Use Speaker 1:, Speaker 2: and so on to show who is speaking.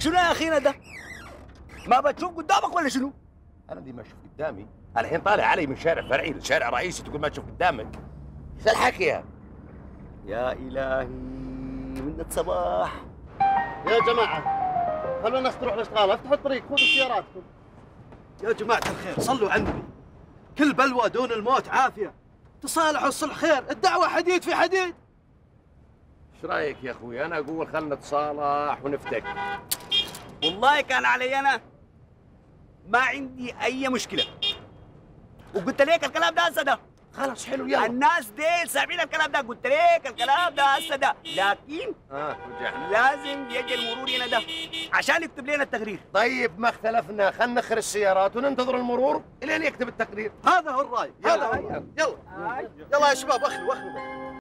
Speaker 1: شنو يا اخينا ده؟ ما بتشوف قدامك ولا شنو؟
Speaker 2: انا دي ما اشوف قدامي، انا الحين طالع علي من شارع فرعي لشارع رئيسي تقول ما تشوف قدامك. ايش الحكي
Speaker 1: يا الهي منة صباح.
Speaker 3: يا جماعة خلونا الناس تروح الاشغال، افتحوا الطريق، خذوا سياراتكم.
Speaker 4: يا جماعة الخير صلوا على النبي، كل بلوى دون الموت عافية، تصالحوا الصلح خير، الدعوة حديد في حديد.
Speaker 2: ايش رايك يا اخوي؟ انا اقول خلنا نتصالح ونفتك.
Speaker 1: والله كان علي انا ما عندي اي مشكله، وقلت لك الكلام ده هسه ده.
Speaker 2: خلاص حلو يلا.
Speaker 1: الناس ديل سامعين الكلام ده، قلت لك الكلام ده هسه ده، لكن
Speaker 2: رجعنا.
Speaker 1: لازم يجي المرور هنا ده عشان يكتب لنا التقرير.
Speaker 2: طيب ما اختلفنا، خلنا نخر السيارات وننتظر المرور الين يكتب التقرير.
Speaker 4: هذا هو الراي، هذا هو
Speaker 2: يلا.
Speaker 4: الراي. يلا يلا يا شباب، اخلوا